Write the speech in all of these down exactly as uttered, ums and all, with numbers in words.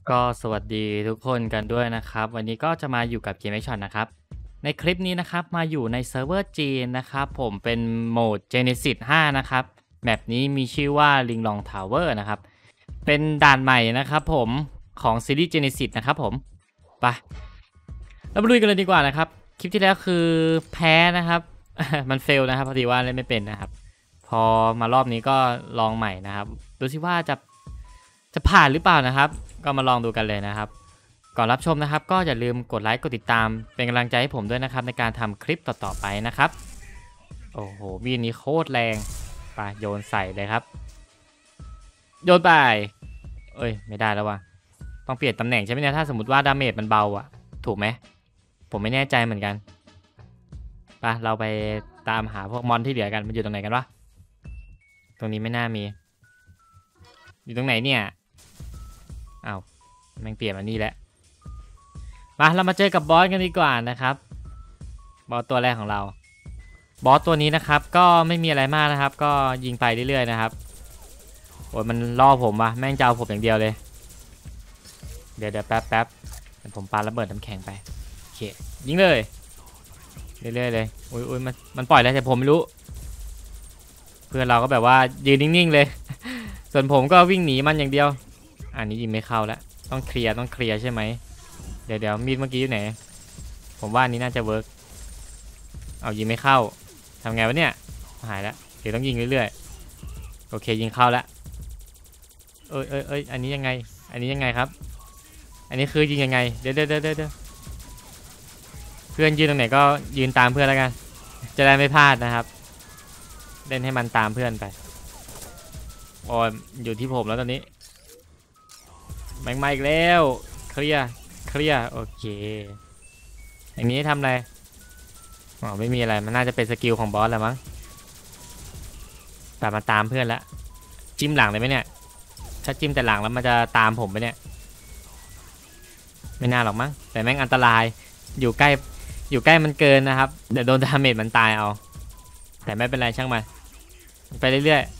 ก็สวัสดีทุกคนกันด้วยนะครับวันนี้ก็จะมาอยู่กับเกมแอคชั่นนะครับในคลิปนี้นะครับมาอยู่ในเซิร์ฟเวอร์จีนนะครับผมเป็นโหมด Genesis ห้านะครับแมปนี้มีชื่อว่าลิงลองทาวเวอร์นะครับเป็นด่านใหม่นะครับผมของซีรีส์ Genesis นะครับผมไปเรามาลุยกันเลยดีกว่านะครับคลิปที่แล้วคือแพ้นะครับ มันเฟลนะครับพอดีว่าเล่นไม่เป็นนะครับพอมารอบนี้ก็ลองใหม่นะครับดูสิว่าจะจะผ่านหรือเปล่านะครับก็มาลองดูกันเลยนะครับก่อนรับชมนะครับก็อย่าลืมกดไลค์กดติดตามเป็นกำลังใจให้ผมด้วยนะครับในการทำคลิปต่อๆไปนะครับโอ้โหวีนี้โคตรแรงไปโยนใส่เลยครับโยนไปเอ้ยไม่ได้แล้วว่ะต้องเปลี่ยนตำแหน่งใช่ไหมเนี่ยถ้าสมมติว่าดาเมจมันเบาอะถูกไหมผมไม่แน่ใจเหมือนกันไปเราไปตามหาพวกมอนที่เหลือกันมันอยู่ตรงไหนกันวะตรงนี้ไม่น่ามีอยู่ตรงไหนเนี่ยอ้าวแม่งเปลี่ยนมานี่แหละมาเรามาเจอกับบอสกันดีกว่านะครับบอสตัวแรกของเราบอสตัวนี้นะครับก็ไม่มีอะไรมากนะครับก็ยิงไปเรื่อยๆนะครับโอ้ยมันล่อผมวะแม่งจะเอาผมอย่างเดียวเลยเดี๋ยวเดี๋ยวแป๊บแป๊บเดี๋ยวผมปาระเบิดน้ำแข็งไปโอเคยิงเลยเรื่อยๆเลยอุ้ยอุ้ยมันมันปล่อยแล้วแต่ผมไม่รู้เพื่อนเราก็แบบว่ายืนนิ่งๆเลยส่วนผมก็วิ่งหนีมันอย่างเดียวอันนี้ยิงไม่เข้าแล้วต้องเคลียร์ต้องเคลียร์ใช่ไหมเดี๋ยวเดี๋ยวมีดเมื่อกี้อยู่ไหนผมว่าอันนี้น่าจะเวิร์กเอายิงไม่เข้าทำไงวะเนี่ยหายแล้วเดี๋ยวต้องยิงเรื่อยๆโอเคยิงเข้าแล้วเอ้ยเอ้ยเอ้ยอันนี้ยังไงอันนี้ยังไงครับอันนี้คือยิงยังไงเดี๋ยวเดี๋ยวเดี๋ยวเดี๋ยวเพื่อนยืนตรงไหนก็ยืนตามเพื่อนแล้วกันจะได้ไม่พลาดนะครับเล่นให้มันตามเพื่อนไปโอ้ยอยู่ที่ผมแล้วตอนนี้แม่งมาอีกแล้วเคลียร์เคลียร์โอเคอย่างนี้ทำอะไรอ๋อไม่มีอะไรมันน่าจะเป็นสกิลของบอสแหละมั้งแต่มาตามเพื่อนละจิ้มหลังเลยไหมเนี่ยถ้าจิ้มแต่หลังแล้วมันจะตามผมไปเนี่ยไม่น่าหรอกมั้งแต่แม่งอันตรายอยู่ใกล้อยู่ใกล้มันเกินนะครับเดี๋ยวโดนดาเมจมันตายเอาแต่ไม่เป็นไรช่างมันไปเรื่อย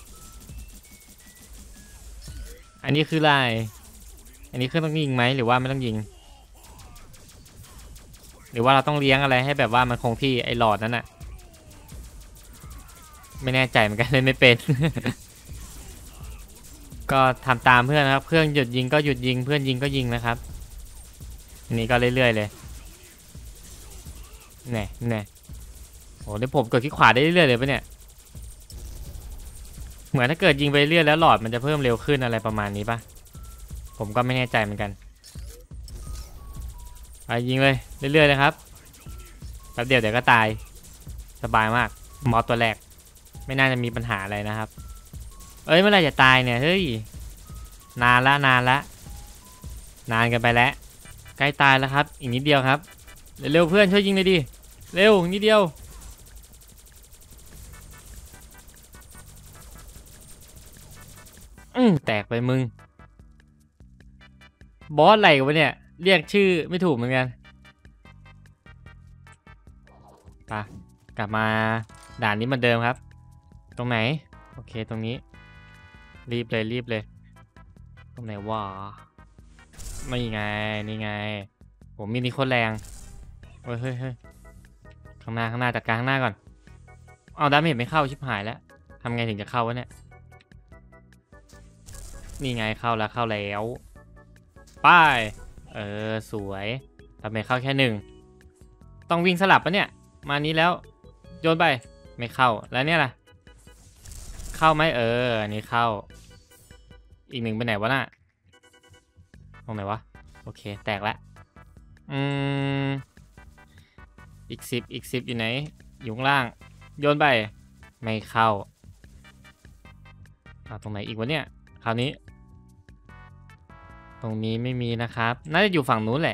ๆอันนี้คืออะไรอันนี้คือต้องยิงไหมหรือว่าไม่ต้องยิงหรือว่าเราต้องเลี้ยงอะไรให้แบบว่ามันคงที่ไอ้หลอดนั้นน่ะไม่แน่ใจเหมือนกันเลยไม่เป็น ก็ทำตามเพื่อนนะครับเพื่อนหยุดยิงก็หยุดยิงเพื่อนยิงก็ยิงนะครับอันนี้ก็เรื่อยๆเลยแน่แน่โอ้เดี๋ยวผมกดที่ขวาได้เรื่อยๆเลยปะเนี่ยเหมือนถ้าเกิดยิงไปเรื่อยแล้วหลอดมันจะเพิ่มเร็วขึ้นอะไรประมาณนี้ปะผมก็ไม่แน่ใจเหมือนกันไปยิงเลยเรื่อยๆเลยครับแป๊บเดียวเดี๋ยวก็ตายสบายมากมอสตัวแรกไม่น่าจะมีปัญหาอะไรนะครับเอ้ยเมื่อไหร่จะตายเนี่ยเฮ้ยนานละนานละนานกันไปแล้วใกล้ตายแล้วครับอีกนิดเดียวครับเร็วๆเพื่อนช่วยยิงเลยดิเร็วนิดเดียวอืมแตกไปมึงบอสอะไรกันวะเนี่ยเรียกชื่อไม่ถูกเหมือนกันไปกลับมาด่านนี้เหมือนเดิมครับตรงไหนโอเคตรงนี้รีบเลยรีบเลยตรงไหนวะไม่ไงนี่ไงผมมีนี่โคตรแรงเฮ้ยเฮ้ยเฮ้ยข้างหน้าข้างหน้าจัดการข้างหน้าก่อนเอาดาเมจไม่เข้าชิบหายแล้วทำไงถึงจะเข้าวะเนี่ยนี่ไงเข้าแล้วเข้าแล้วป้ายเออสวยดาเมจเข้าแค่หนึ่งต้องวิ่งสลับปะเนี่ยมานี้แล้วโยนไปไม่เข้าแล้วเนี่ยล่ะเข้าไหมเอออันนี้เข้าอีกหนึ่งไปไหนวะน่ะตรงไหนวะโอเคแตกแล้วอืมอีกสิบอีกสิบอยู่ไหนอยู่ข้างล่างโยนไปไม่เข้าเอาตรงไหนอีกวะเนี่ยคราวนี้ตรงนี้ไม่มีนะครับน่าจะอยู่ฝั่งนู้นแหละ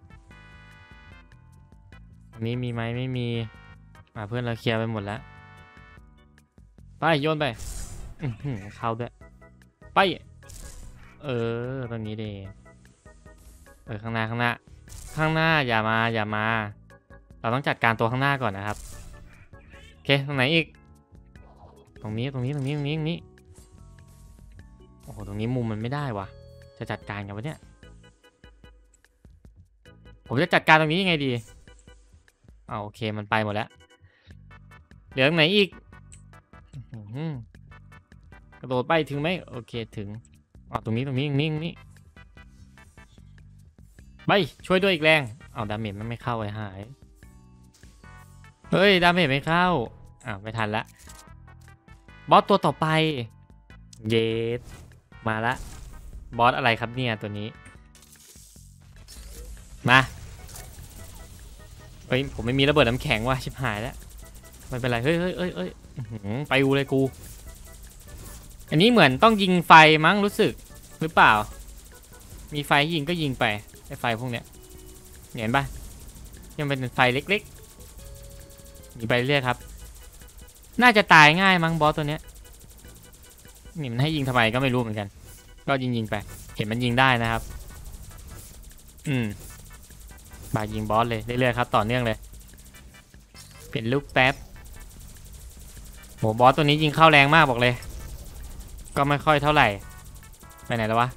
ตรงนี้มีไหมไม่มีมาเพื่อนเราเคลียร์ไปหมดแล้วไปโยนไปเข้าด้วยไปเออตรงนี้เดเออข้างหน้าข้างหน้าข้างหน้าอย่ามาอย่ามาเราต้องจัดการตัวข้างหน้าก่อนนะครับโอเคตรงไหนอีกตรงนี้ตรงนี้ตรงนี้ตรงนี้ตรงนี้โอ้โหตรงนี้มุมมันไม่ได้วะจะจัดการกันวะเนี่ยผมจะจัดการตรงนี้ยังไงดีอ่าโอเคมันไปหมดแล้วเหลือตรงไหนอีกกระโดดไปถึงไหมโอเคถึงอ๋อตรงนี้ตรงนี้ตรงนี้ตรงนี้ไปช่วยด้วยอีกแรงเอาดาเมจมันไม่เข้าไอ้หายเฮ้ยดาเมจไม่เข้าอ่าไม่ทันละบอสตัวต่อไปเยสมาละบอสอะไรครับเนี่ยตัวนี้มาเฮ้ยผมไม่มีระเบิดน้ำแข็งว่ะชิบหายแล้วไม่เป็นไรเฮ้ยเฮ้ยเฮ้ยเฮ้ยไปกูเลยกูอันนี้เหมือนต้องยิงไฟมั้งรู้สึกหรือเปล่ามีไฟยิงก็ยิงไปไอ้ไฟพวกเนี้ยเห็นปะยังเป็นไฟเล็กๆยิงไปเรื่อยครับน่าจะตายง่ายมั้งบอสตัวเนี้ยนี่มันให้ยิงทำไมก็ไม่รู้เหมือนกันก็ยิงยิงไปเห็นมันยิงได้นะครับอืมบายิงบอสเลยเรื่อยๆครับต่อเนื่องเลยเปลี่ยนลูกแป๊บโหบอสตัวนี้ยิงเข้าแรงมากบอกเลยก็ไม่ค่อยเท่าไหร่ไปไหนแล้ววะ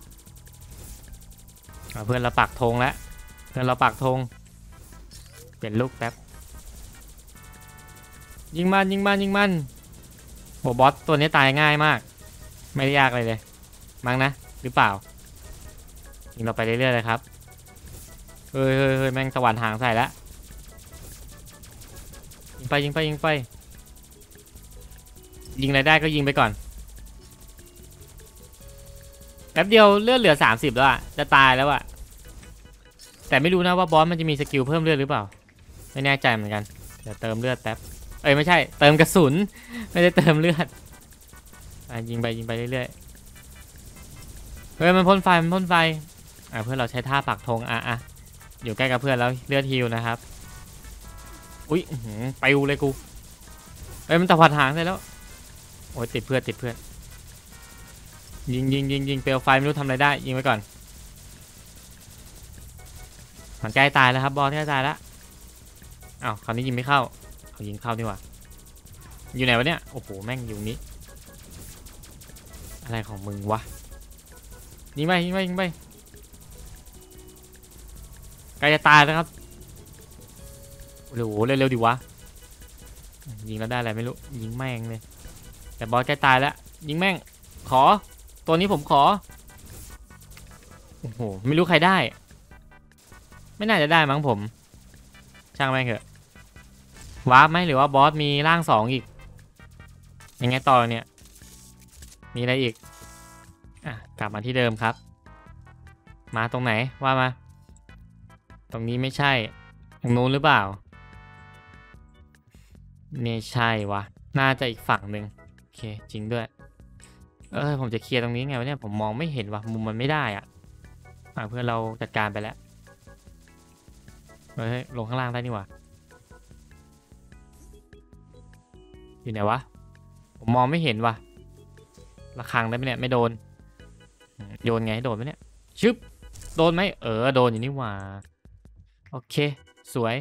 เพื่อนเราปักธงแล้วเพื่อนเราปักธงเปลี่ยนลูกแป๊บยิงมันยิงมันยิงมันโหบอสตัวนี้ตายง่ายมากไม่ได้ยากเลยเลยมั้งนะหรือเปล่ายิงเราไปเรื่อยๆเลยครับเฮ้ยเฮ้ยเฮ้ยแม่งสว่านหางใส่แล้วยิงไปยิงไปยิงไปยิงอะไรได้ก็ยิงไปก่อนแป๊บเดียวเลือดเหลือสามสิบแล้วอะจะตายแล้วอะแต่ไม่รู้นะว่าบอสมันจะมีสกิลเพิ่มเลือดหรือเปล่าไม่แน่ใจเหมือนกันเดี๋ยวเติมเลือดแป๊บเอ้ยไม่ใช่เติมกระสุนไม่ได้เติมเลือดยิงไปยิงไปเรื่อยๆเฮ้ยมันพ่นไฟมันพ่นไฟอ่ะเพื่อนเราใช้ท่าปักธงอ่ะอ่ะอยู่ใกล้กับเพื่อนแล้วเลือดฮิวนะครับอุ้ยไปอูเลยกูเอ้ยมันตะวัดหางใส่แล้วโอ้ยติดเพื่อนติดเพื่อนยิงยิงยิงยิงเปลวไฟไม่รู้ทำอะไรได้ยิงไว้ก่อนมันใกล้ตายแล้วครับบอสใกล้ตายแล้วอ้าวคราวนี้ยิงไม่เข้าเขายิงเข้าดีกว่าอยู่ไหนวะเนี่ยโอ้โหแม่งอยู่นี้อะไรของมึงวะยิงไปยิงไปยิงไปใกล้จะตายแล้วครับโอ้โหเร็วๆดิวะยิงแล้วได้อะไรไม่รู้ยิงแม่งเลยแต่บอสใกล้ตายแล้วยิงแม่งขอตัวนี้ผมขอโอ้โหไม่รู้ใครได้ไม่น่าจะได้มั้งผมช่างแม่งเถอะวาร์ปไหมหรือว่าบอสมีร่างสองอีกยังไงต่อเนี่ยมีอะไรอีกอ่ะกลับมาที่เดิมครับมาตรงไหนว่ามาตรงนี้ไม่ใช่ตรงนู้นหรือเปล่าไม่ใช่วะน่าจะอีกฝั่งหนึ่งโอเคจริงด้วยเออผมจะเคลียร์ตรงนี้ไงวะเนี่ยผมมองไม่เห็นว่ะมุมมันไม่ได้อ่ะอ่ะเพื่อนเราจัดการไปแล้วเฮ้ยลงข้างล่างได้นี่วะอยู่ไหนวะผมมองไม่เห็นว่ะระฆังได้ไหมเนี่ยไม่โดนโยนไงโดนไหมเนี่ยชึบโดนไหมเออโดนอยู่นี่หว่าโอเคสวย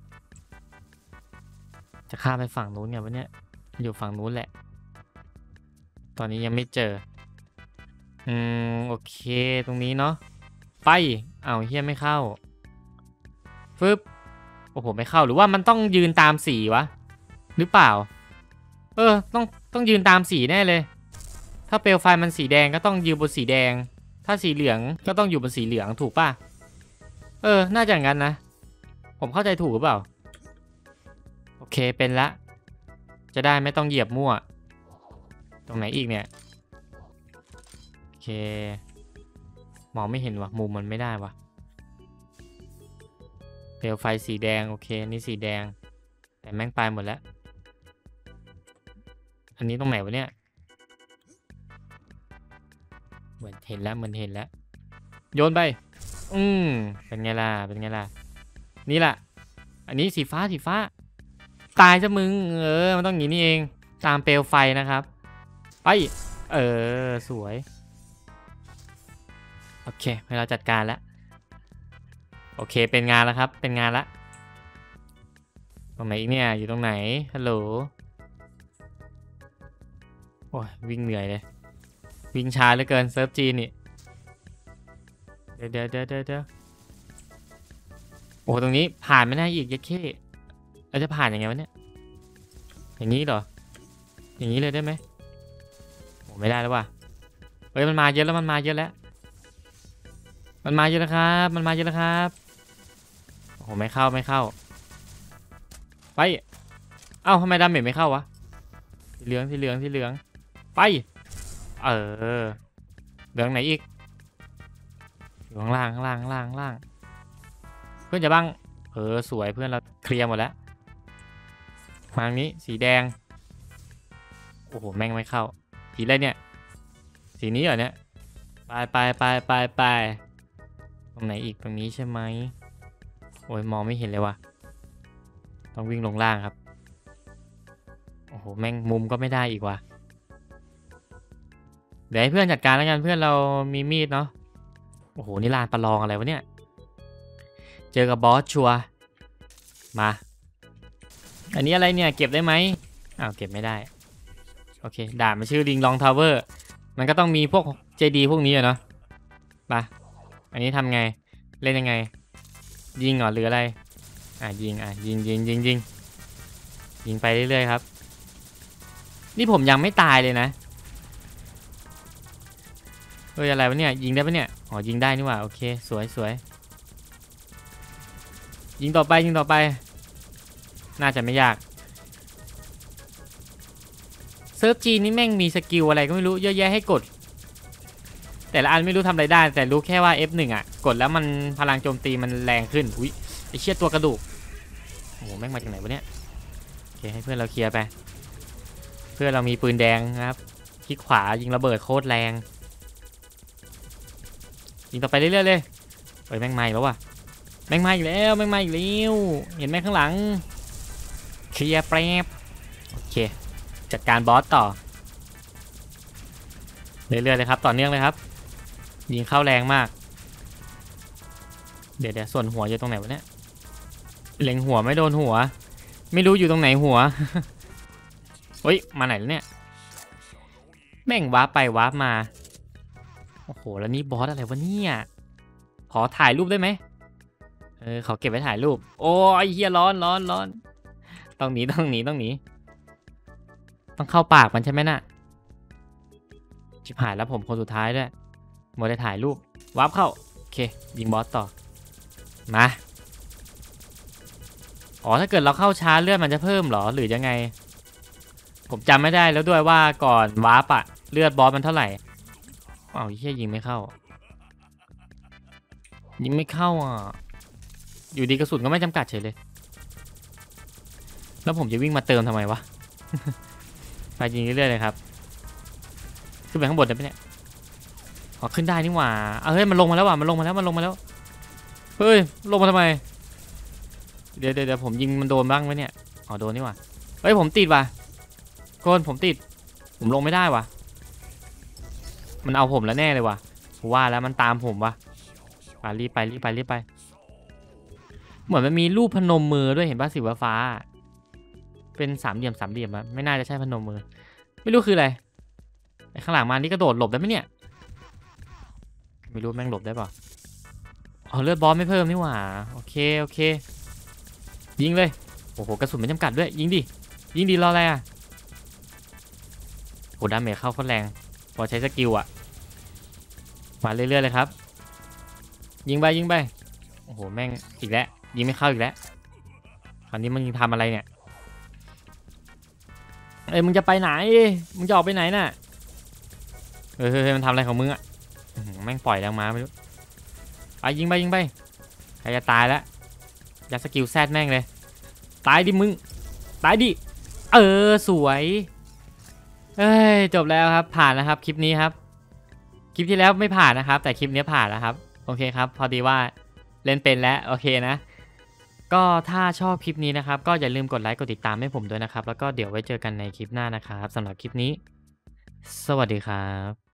จะข้ามไปฝั่งนู้นไงวะเนี่ยอยู่ฝั่งนู้นแหละตอนนี้ยังไม่เจออืมโอเคตรงนี้เนาะไปเอาเฮียไม่เข้าฟึบโอ้โหไม่เข้าหรือว่ามันต้องยืนตามสีวะหรือเปล่าเออต้องต้องยืนตามสีแน่เลยถ้าเปลวไฟมันสีแดงก็ต้องยืนบนสีแดงถ้าสีเหลืองก็ต้องอยู่บนสีเหลืองถูกป่ะเออน่าจะอย่างนั้นนะผมเข้าใจถูกหรือเปล่าโอเคเป็นละจะได้ไม่ต้องเหยียบมั่วตรงไหนอีกเนี่ยโอเคมองไม่เห็นวะมุมมันไม่ได้วะเปลวไฟสีแดงโอเคนี่สีแดงแต่แม่งไปหมดแล้วอันนี้ตรงไหนวะเนี่ยเหมือนเห็นแล้วเหมือนเห็นแล้วโยนไปอืมเป็นไงล่ะเป็นไงล่ะนี่แหละอันนี้สีฟ้าสีฟ้าตายซะมึงเออมันต้องอย่างนี้นี่เองตามเปลวไฟนะครับไปเออสวยโอเคให้เราจัดการแล้วโอเคเป็นงานแล้วครับเป็นงานละตรงไหนอีกเนี่ยอยู่ตรงไหนฮัลโหลโอ้ยวิ่งเหนื่อยเลยวิ่งช้าเหลือเกินเซิร์ฟจีนนี่เดี๋ยวเดี๋ยวเดี๋ยวเดี๋ยวโอ้ตรงนี้ผ่านไม่ได้อีกยัดเข้เราจะผ่านยังไงวะเนี่ยอย่างนี้เหรออย่างนี้เลยได้ไหมโอ้ไม่ได้แล้วว่ะเฮ้ยมันมาเยอะแล้วมันมาเยอะแล้วมันมาเยอะแล้วครับมันมาเยอะแล้วครับโอ้โหไม่เข้าไม่เข้าไปเอ้าทำไมดาเมจไม่เข้าวะสีเหลืองสีเหลืองสีเหลืองไปเออเหลืองไหนอีกอยู่ข้างล่างข้างล่างข้างล่างข้างล่างเพื่อนจะบ้างเออสวยเพื่อนเราเคลียร์หมดแล้วทางนี้สีแดงโอ้โหแม่งไม่เข้าสีอะไรเนี่ยสีนี้เหรอเนี่ยไปไปไปไปไปตรงไหนอีกตรงนี้ใช่ไหมโอ้ยมองไม่เห็นเลยว่ะต้องวิ่งลงล่างครับโอ้โหแม่งมุมก็ไม่ได้อีกว่ะเดี๋ยวให้เพื่อนจัดการแล้วกันเพื่อนเรามีมีดเนาะโอ้โหนี่ลานประลองอะไรวะเนี่ยเจอกับบอสชัวมาอันนี้อะไรเนี่ยเก็บได้ไหมอ้าวเก็บไม่ได้โอเคด่านมันชื่อลิงลองทาวเวอร์มันก็ต้องมีพวกเจดีพวกนี้อะเนาะไปอันนี้ทำไงเล่นยังไงยิงเหรอหรืออะไรอ่ะยิงอ่ะยิงยิงยิงยิงยิงไปเรื่อยๆครับนี่ผมยังไม่ตายเลยนะเฮ้ยอะไรวะเนี่ยยิงได้ปะเนี่ยอ๋อยิงได้นี่หว่าโอเคสวยสวยยิงต่อไปยิงต่อไปน่าจะไม่ยากเซิร์ฟจีนนี่แม่งมีสกิลอะไรก็ไม่รู้เยอะแยะให้กดแต่ละอันไม่รู้ทำอะไรได้แต่รู้แค่ว่า เอฟ หนึ่ง อ่ะกดแล้วมันพลังโจมตีมันแรงขึ้นอุ้ยไอเชี่ยตัวกระดูกโอ้โหแม่งมาจากไหนวะเนี่ยโอเคให้เพื่อนเราเคลียร์ไปเพื่อนเรามีปืนแดงนะครับคลิกขวายิงระเบิดโคตรแรงยิงต่อไปเรื่อยๆเลยเฮ้ยแม่งมาอีกแล้วว่ะแม่งมาอีกแล้วแม่งมาอีกแล้วเห็นไหมข้างหลังเคลียร์แป๊บโอเคจัดการบอสต่อเรื่อยๆเลยครับต่อเนื่องเลยครับยิงเข้าแรงมากเดี๋ยวเดี๋ยวส่วนหัวอยู่ตรงไหนวะเนี่ยเล็งหัวไม่โดนหัวไม่รู้อยู่ตรงไหนหัวเฮ้ยมาไหนแล้วเนี่ยแม่งวาร์ปไปวาร์ปมาโอ้โหแล้วนี่บอสอะไรวะเนี่ยขอถ่ายรูปได้ไหมเออขอเก็บไว้ถ่ายรูปโอ้ยเฮียร้อนร้อนร้อนต้องหนีต้องหนีต้องหนีต้องเข้าปากมันใช่ไหมน่ะชิบหายแล้วผมคนสุดท้ายด้วยหมดได้ถ่ายรูปวาร์ปเข้าโอเคยิงบอสต่อมาอ๋อถ้าเกิดเราเข้าช้าเลือดมันจะเพิ่มหรอหรือยังไงผมจำไม่ได้แล้วด้วยว่าก่อนวาร์ปอะเลือดบอสมันเท่าไหร่อ้าวเฮียยิงไม่เข้ายิงไม่เข้าอ่ะอยู่ดีกระสุนก็ไม่จำกัดเฉยเลยแล้วผมจะวิ่งมาเติมทำไมวะ ไปยิงเรื่อยๆเลยครับขึ้นไปข้างบนได้ไหมเนี่ยอ๋อขึ้นได้นี่หว่าเฮ้ยมันลงมาแล้วว่ะมันลงมาแล้วมันลงมาแล้วเฮ้ยลงมาทำไมเดี๋ยวเดี๋ยวผมยิงมันโดนบ้างไหมเนี่ยอ๋อโดนนี่หว่าเฮ้ยผมติดว่ะคนผมติดผมลงไม่ได้ว่ะมันเอาผมแล้วแน่เลยว่ะว่าแล้วมันตามผมว่ะไปรีบไปรีบไปรีบไปเหมือนมันมีรูปพนมมือด้วยเห็นป่ะสีฟ้าเป็นสามเหลี่ยมสามเหลี่ยมอะไม่น่าจะใช่พนมมือไม่รู้คืออะไรไอ้ข้างหลังมานี่กระโดดหลบได้ไหมเนี่ยไม่รู้แม่งหลบได้ป่ะอ๋อเลือดบอสไม่เพิ่มนี่หว่าโอเคโอเคยิงเลยโอ้โหกระสุนไม่จำกัดด้วยยิงดิยิงดิรออะไรอ่ะโหดาเมจเข้าโคตรแรงพอใช้สกิลอ่ะมาเรื่อยๆเลยครับยิงไปยิงไปโอ้โหแม่งอีกแล้วยิงไม่เข้าอีกแล้วคราวนี้มันยิงทำอะไรเนี่ยเอ้ยมึงจะไปไหนมึงจะออกไปไหนน่ะเฮ้ยเฮ้ยมันทำอะไรของมึงอ่ะแม่งปล่อยแรงม้าไม่รู้ไปยิงไปยิงไปใครจะตายแล้วยัดสกิลแซดแม่งเลยตายดิมึงตายดิเออสวยเอ้ยจบแล้วครับผ่านนะครับคลิปนี้ครับคลิปที่แล้วไม่ผ่านนะครับแต่คลิปนี้ผ่านแล้วครับโอเคครับพอดีว่าเล่นเป็นแล้วโอเคนะก็ถ้าชอบคลิปนี้นะครับก็อย่าลืมกดไลค์กดติดตามให้ผมด้วยนะครับแล้วก็เดี๋ยวไว้เจอกันในคลิปหน้านะครับสำหรับคลิปนี้สวัสดีครับ